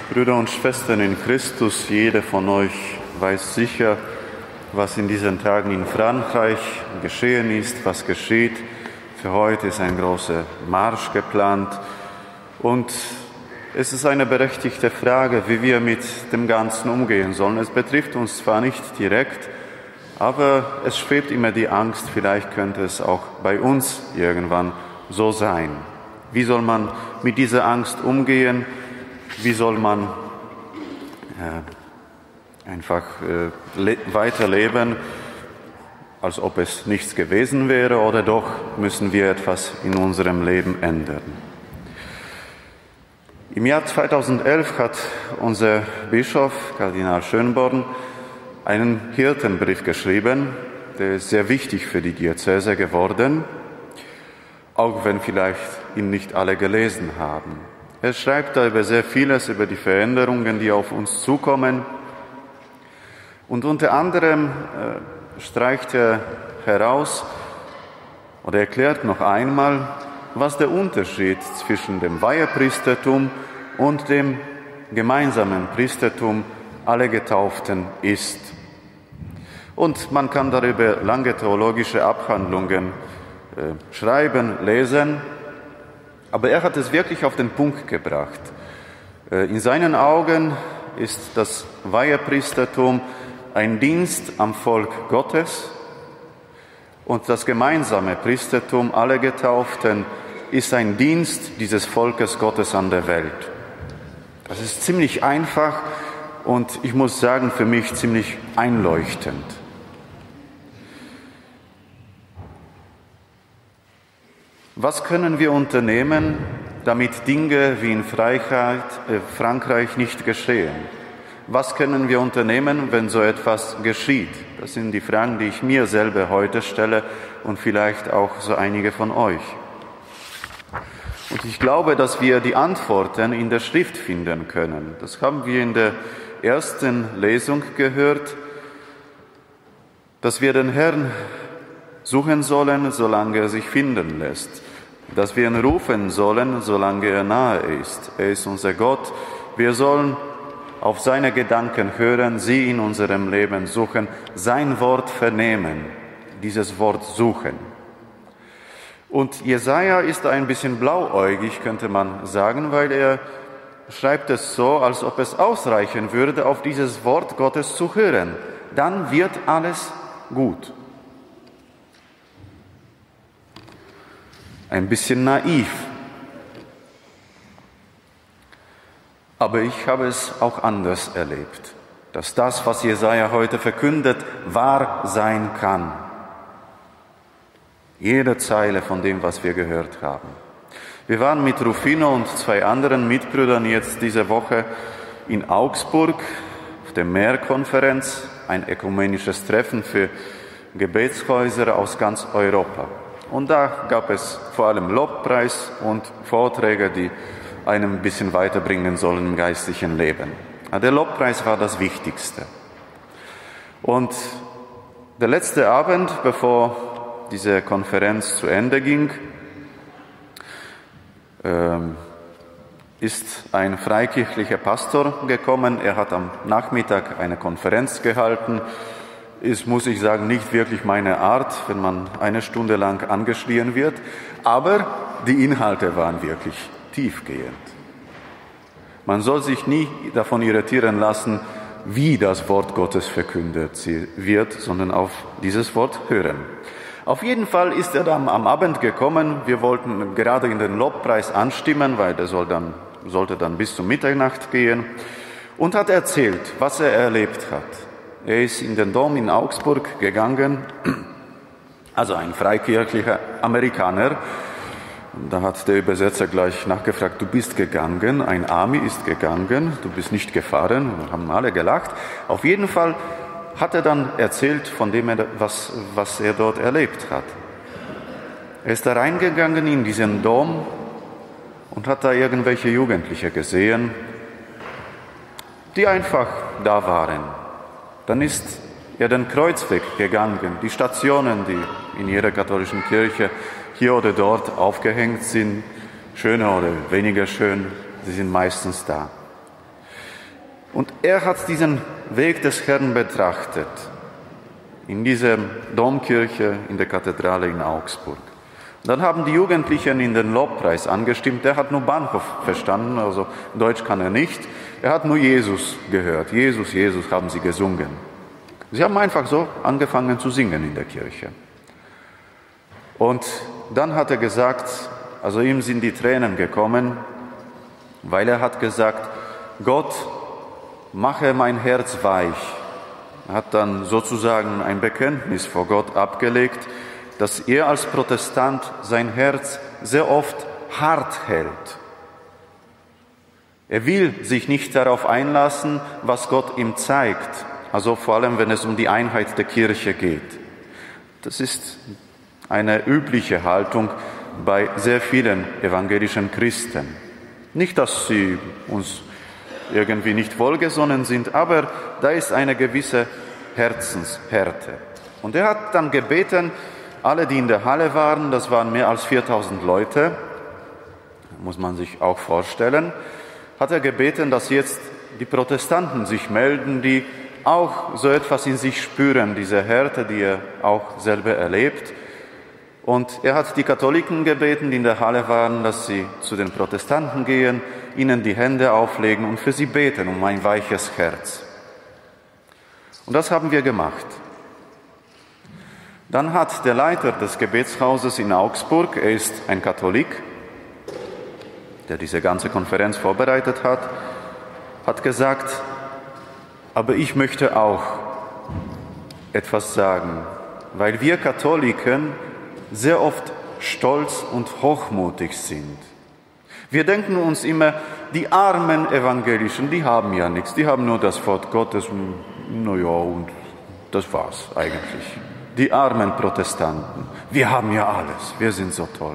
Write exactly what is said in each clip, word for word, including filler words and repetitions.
Brüder und Schwestern in Christus, jeder von euch weiß sicher, was in diesen Tagen in Frankreich geschehen ist, was geschieht. Für heute ist ein großer Marsch geplant und es ist eine berechtigte Frage, wie wir mit dem Ganzen umgehen sollen. Es betrifft uns zwar nicht direkt, aber es schwebt immer die Angst, vielleicht könnte es auch bei uns irgendwann so sein. Wie soll man mit dieser Angst umgehen? Wie soll man äh, einfach äh, le- weiterleben, als ob es nichts gewesen wäre, oder doch müssen wir etwas in unserem Leben ändern? Im Jahr zweitausendelf hat unser Bischof, Kardinal Schönborn, einen Hirtenbrief geschrieben, der ist sehr wichtig für die Diözese geworden, auch wenn vielleicht ihn nicht alle gelesen haben. Er schreibt da über sehr vieles, über die Veränderungen, die auf uns zukommen. Und unter anderem äh, streicht er heraus oder erklärt noch einmal, was der Unterschied zwischen dem Weihepriestertum und dem gemeinsamen Priestertum aller Getauften ist. Und man kann darüber lange theologische Abhandlungen äh, schreiben, lesen, aber er hat es wirklich auf den Punkt gebracht. Äh, in seinen Augen ist das Weihepriestertum ein Dienst am Volk Gottes und das gemeinsame Priestertum aller Getauften ist ein Dienst dieses Volkes Gottes an der Welt. Das ist ziemlich einfach und ich muss sagen, für mich ziemlich einleuchtend. Was können wir unternehmen, damit Dinge wie in Freiheit, äh, Frankreich nicht geschehen? Was können wir unternehmen, wenn so etwas geschieht? Das sind die Fragen, die ich mir selber heute stelle und vielleicht auch so einige von euch. Und ich glaube, dass wir die Antworten in der Schrift finden können. Das haben wir in der ersten Lesung gehört, dass wir den Herrn suchen sollen, solange er sich finden lässt. Dass wir ihn rufen sollen, solange er nahe ist. Er ist unser Gott. Wir sollen auf seine Gedanken hören, sie in unserem Leben suchen, sein Wort vernehmen, dieses Wort suchen. Und Jesaja ist ein bisschen blauäugig, könnte man sagen, weil er schreibt es so, als ob es ausreichen würde, auf dieses Wort Gottes zu hören. Dann wird alles gut. Ein bisschen naiv. Aber ich habe es auch anders erlebt, dass das, was Jesaja heute verkündet, wahr sein kann. Jede Zeile von dem, was wir gehört haben. Wir waren mit Rufino und zwei anderen Mitbrüdern jetzt diese Woche in Augsburg auf der Mehrkonferenz, ein ökumenisches Treffen für Gebetshäuser aus ganz Europa. Und da gab es vor allem Lobpreis und Vorträge, die einem ein bisschen weiterbringen sollen im geistlichen Leben. Der Lobpreis war das Wichtigste. Und der letzte Abend, bevor diese Konferenz zu Ende ging, ähm, ist ein freikirchlicher Pastor gekommen. Er hat am Nachmittag eine Konferenz gehalten. Ist, muss ich sagen, nicht wirklich meine Art, wenn man eine Stunde lang angeschrien wird, aber die Inhalte waren wirklich tiefgehend. Man soll sich nie davon irritieren lassen, wie das Wort Gottes verkündet wird, sondern auf dieses Wort hören. Auf jeden Fall ist er dann am Abend gekommen. Wir wollten gerade in den Lobpreis anstimmen, weil der soll dann, sollte dann bis zum Mitternacht gehen, und hat erzählt, was er erlebt hat. Er ist in den Dom in Augsburg gegangen, also ein freikirchlicher Amerikaner. Da hat der Übersetzer gleich nachgefragt, du bist gegangen, ein Ami ist gegangen, du bist nicht gefahren. Wir haben alle gelacht. Auf jeden Fall hat er dann erzählt von dem, was, was er dort erlebt hat. Er ist da reingegangen in diesen Dom und hat da irgendwelche Jugendliche gesehen, die einfach da waren. Dann ist er den Kreuzweg gegangen, die Stationen, die in jeder katholischen Kirche hier oder dort aufgehängt sind, schöner oder weniger schön, sie sind meistens da. Und er hat diesen Weg des Herrn betrachtet, in dieser Domkirche, in der Kathedrale in Augsburg. Und dann haben die Jugendlichen in den Lobpreis angestimmt. Der hat nur Bahnhof verstanden, also Deutsch kann er nicht. Er hat nur Jesus gehört. Jesus, Jesus haben sie gesungen. Sie haben einfach so angefangen zu singen in der Kirche. Und dann hat er gesagt, also ihm sind die Tränen gekommen, weil er hat gesagt, Gott, mache mein Herz weich. Er hat dann sozusagen ein Bekenntnis vor Gott abgelegt, dass er als Protestant sein Herz sehr oft hart hält. Er will sich nicht darauf einlassen, was Gott ihm zeigt, also vor allem, wenn es um die Einheit der Kirche geht. Das ist eine übliche Haltung bei sehr vielen evangelischen Christen. Nicht, dass sie uns irgendwie nicht wohlgesonnen sind, aber da ist eine gewisse Herzenshärte. Und er hat dann gebeten, alle, die in der Halle waren, das waren mehr als viertausend Leute, muss man sich auch vorstellen, hat er gebeten, dass jetzt die Protestanten sich melden, die auch so etwas in sich spüren, diese Härte, die er auch selber erlebt. Und er hat die Katholiken gebeten, die in der Halle waren, dass sie zu den Protestanten gehen, ihnen die Hände auflegen und für sie beten um ein weiches Herz. Und das haben wir gemacht. Dann hat der Leiter des Gebetshauses in Augsburg, er ist ein Katholik, der diese ganze Konferenz vorbereitet hat, hat gesagt, aber ich möchte auch etwas sagen, weil wir Katholiken sehr oft stolz und hochmutig sind. Wir denken uns immer, die armen Evangelischen, die haben ja nichts, die haben nur das Wort Gottes, na ja, und das war's eigentlich. Die armen Protestanten, wir haben ja alles, wir sind so toll.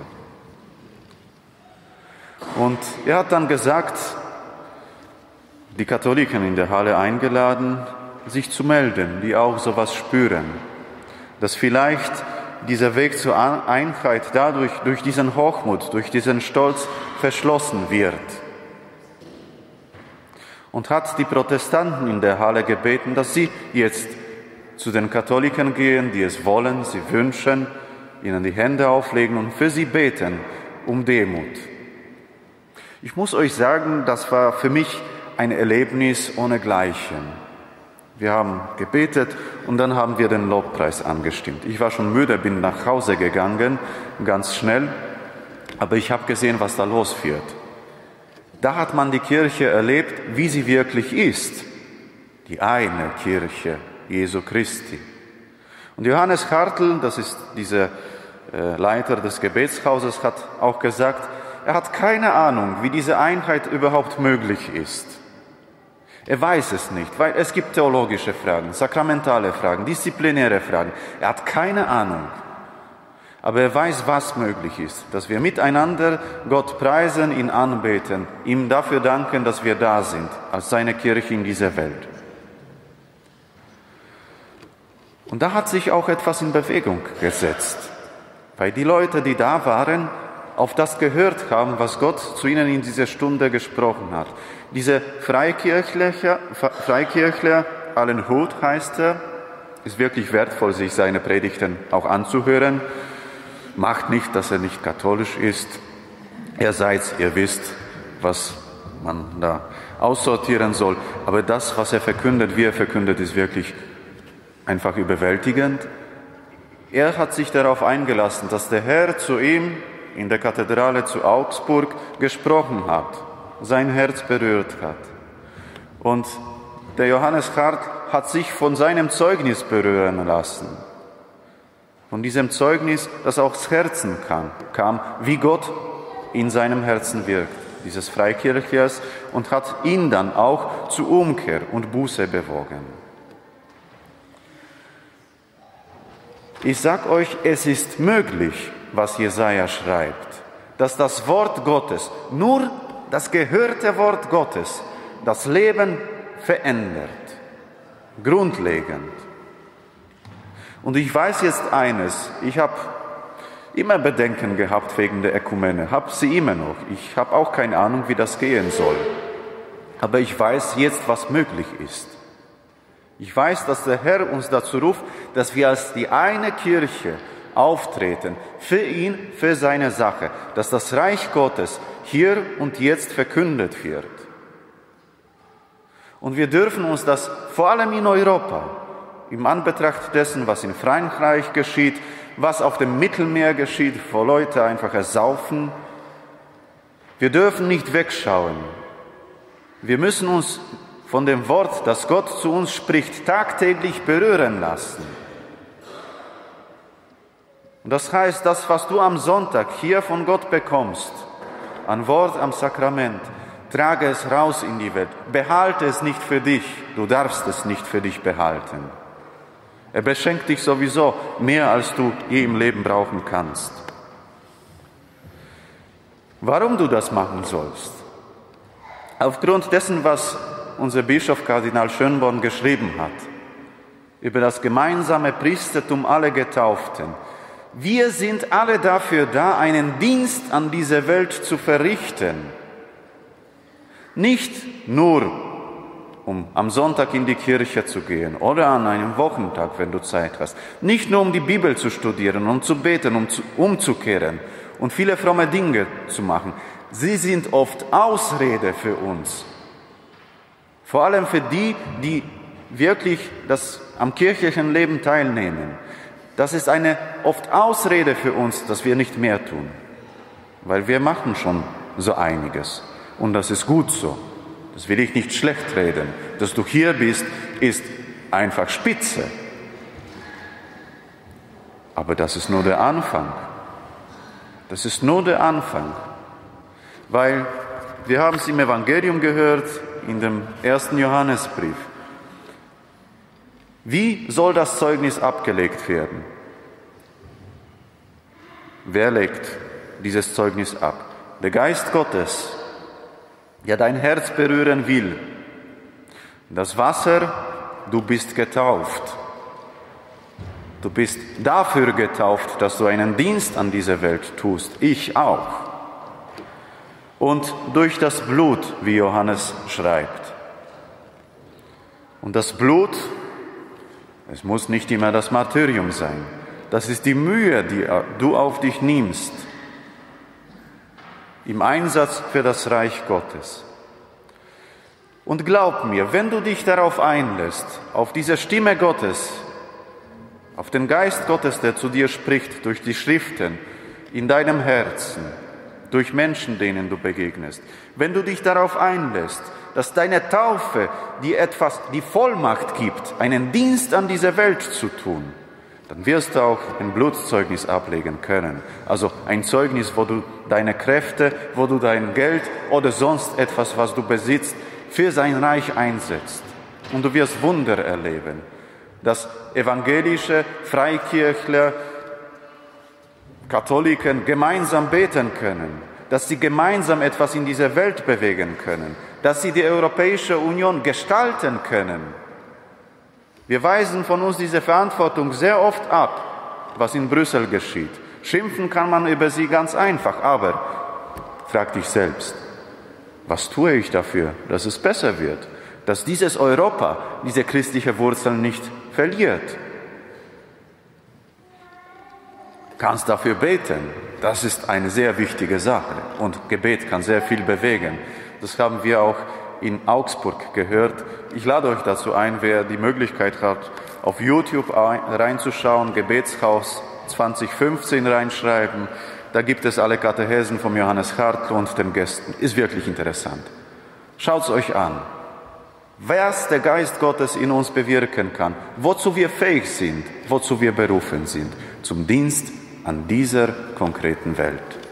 Und er hat dann gesagt, die Katholiken in der Halle eingeladen, sich zu melden, die auch sowas spüren, dass vielleicht dieser Weg zur Einheit dadurch, durch diesen Hochmut, durch diesen Stolz verschlossen wird. Und hat die Protestanten in der Halle gebeten, dass sie jetzt zu den Katholiken gehen, die es wollen, sie wünschen, ihnen die Hände auflegen und für sie beten um Demut. Ich muss euch sagen, das war für mich ein Erlebnis ohnegleichen. Wir haben gebetet und dann haben wir den Lobpreis angestimmt. Ich war schon müde, bin nach Hause gegangen, ganz schnell, aber ich habe gesehen, was da los wird. Da hat man die Kirche erlebt, wie sie wirklich ist. Die eine Kirche Jesu Christi. Und Johannes Hartl, das ist dieser äh, Leiter des Gebetshauses, hat auch gesagt, er hat keine Ahnung, wie diese Einheit überhaupt möglich ist. Er weiß es nicht, weil es gibt theologische Fragen, sakramentale Fragen, disziplinäre Fragen. Er hat keine Ahnung. Aber er weiß, was möglich ist, dass wir miteinander Gott preisen, ihn anbeten, ihm dafür danken, dass wir da sind, als seine Kirche in dieser Welt. Und da hat sich auch etwas in Bewegung gesetzt, weil die Leute, die da waren, auf das gehört haben, was Gott zu ihnen in dieser Stunde gesprochen hat. Diese Freikirchler, Freikirchler, Alan Hood heißt er, ist wirklich wertvoll, sich seine Predigten auch anzuhören. Macht nicht, dass er nicht katholisch ist. Ihr seid, ihr wisst, was man da aussortieren soll. Aber das, was er verkündet, wie er verkündet, ist wirklich einfach überwältigend. Er hat sich darauf eingelassen, dass der Herr zu ihm in der Kathedrale zu Augsburg gesprochen hat, sein Herz berührt hat. Und der Johannes Hartl hat sich von seinem Zeugnis berühren lassen. Von diesem Zeugnis, das auch das Herzen kam, kam, wie Gott in seinem Herzen wirkt, dieses Freikirchlers, und hat ihn dann auch zu Umkehr und Buße bewogen. Ich sag euch, es ist möglich, was Jesaja schreibt, dass das Wort Gottes, nur das gehörte Wort Gottes, das Leben verändert, grundlegend. Und ich weiß jetzt eines, ich habe immer Bedenken gehabt wegen der Ökumene, habe sie immer noch. Ich habe auch keine Ahnung, wie das gehen soll. aber ich weiß jetzt, was möglich ist. Ich weiß, dass der Herr uns dazu ruft, dass wir als die eine Kirche auftreten, für ihn, für seine Sache, dass das Reich Gottes hier und jetzt verkündet wird. Und wir dürfen uns das vor allem in Europa, im Anbetracht dessen, was in Frankreich geschieht, was auf dem Mittelmeer geschieht, wo Leute einfach ersaufen, wir dürfen nicht wegschauen. Wir müssen uns von dem Wort, das Gott zu uns spricht, tagtäglich berühren lassen. Und das heißt, das, was du am Sonntag hier von Gott bekommst, an Wort, am Sakrament, trage es raus in die Welt. Behalte es nicht für dich. Du darfst es nicht für dich behalten. Er beschenkt dich sowieso mehr, als du je im Leben brauchen kannst. Warum du das machen sollst? Aufgrund dessen, was unser Bischof Kardinal Schönborn geschrieben hat, über das gemeinsame Priestertum aller Getauften. Wir sind alle dafür da, einen Dienst an dieser Welt zu verrichten. Nicht nur, um am Sonntag in die Kirche zu gehen oder an einem Wochentag, wenn du Zeit hast. Nicht nur, um die Bibel zu studieren und zu beten, um zu, umzukehren und viele fromme Dinge zu machen. Sie sind oft Ausrede für uns. Vor allem für die, die wirklich das am kirchlichen Leben teilnehmen. Das ist eine oft Ausrede für uns, dass wir nicht mehr tun. Weil wir machen schon so einiges. Und das ist gut so. Das will ich nicht schlecht reden. Dass du hier bist, ist einfach spitze. Aber das ist nur der Anfang. Das ist nur der Anfang. Weil wir haben es im Evangelium gehört, in dem ersten Johannesbrief. Wie soll das Zeugnis abgelegt werden? Wer legt dieses Zeugnis ab? Der Geist Gottes, der dein Herz berühren will. Das Wasser, du bist getauft. Du bist dafür getauft, dass du einen Dienst an dieser Welt tust. Ich auch. Und durch das Blut, wie Johannes schreibt. Und das Blut, es muss nicht immer das Martyrium sein. Das ist die Mühe, die du auf dich nimmst. Im Einsatz für das Reich Gottes. Und glaub mir, wenn du dich darauf einlässt, auf diese Stimme Gottes, auf den Geist Gottes, der zu dir spricht, durch die Schriften, in deinem Herzen, durch Menschen, denen du begegnest, wenn du dich darauf einlässt, dass deine Taufe dir etwas, die Vollmacht gibt, einen Dienst an dieser Welt zu tun, dann wirst du auch ein Blutzeugnis ablegen können. Also ein Zeugnis, wo du deine Kräfte, wo du dein Geld oder sonst etwas, was du besitzt, für sein Reich einsetzt. Und du wirst Wunder erleben, dass evangelische Freikirchler, Katholiken gemeinsam beten können, dass sie gemeinsam etwas in dieser Welt bewegen können, dass sie die Europäische Union gestalten können. Wir weisen von uns diese Verantwortung sehr oft ab, was in Brüssel geschieht. Schimpfen kann man über sie ganz einfach, aber frag dich selbst, was tue ich dafür, dass es besser wird, dass dieses Europa diese christliche Wurzel nicht verliert? Kannst dafür beten. Das ist eine sehr wichtige Sache und Gebet kann sehr viel bewegen. Das haben wir auch in Augsburg gehört. Ich lade euch dazu ein, wer die Möglichkeit hat, auf YouTube reinzuschauen, Gebetshaus zwanzig fünfzehn reinschreiben. Da gibt es alle Katechesen vom Johannes Hartl und den Gästen. Ist wirklich interessant. Schaut es euch an, was der Geist Gottes in uns bewirken kann, wozu wir fähig sind, wozu wir berufen sind, zum Dienst an dieser konkreten Welt.